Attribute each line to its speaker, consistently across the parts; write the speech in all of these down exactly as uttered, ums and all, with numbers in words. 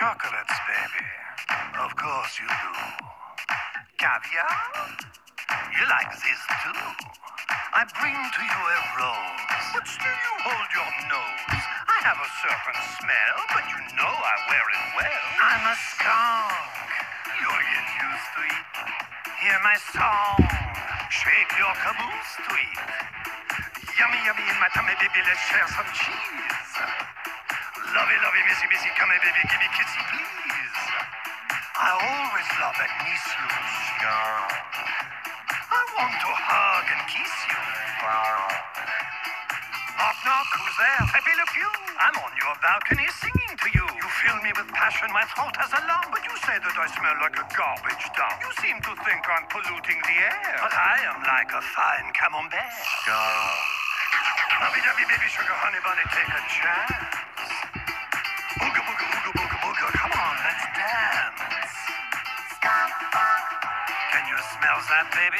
Speaker 1: chocolates, baby. Of course you do. Caviar? You like this too? I bring to you a rose. But still you hold your nose. I have a certain smell, but you know I wear it well. I'm a skunk. You'll get used to it. Hear my song. Shake your caboose to it. Yummy, yummy in my tummy, baby, let's share some cheese. Lovey, lovey, missy, missy, come here, baby, give me kissy, please. I always love and miss you, skunk. I want to hug and kiss you. Knock, knock, who's there? Pepe Le Pew. I'm on your balcony singing to you. You fill me with passion, my throat has alarm, but you say that I smell like a garbage dump. You seem to think I'm polluting the air, but I am like a fine camembert. Lovey-dovey, baby, sugar, honey, bunny, take a chance. Ooga, booga, ooga, booga, booga, come on, let's dance. Can you smell that, baby?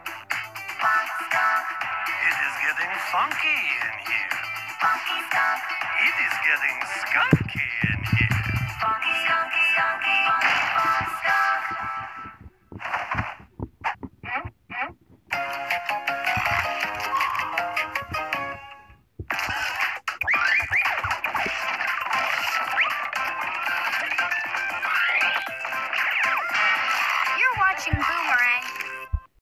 Speaker 1: It is getting funky in here. It is getting skunky in here.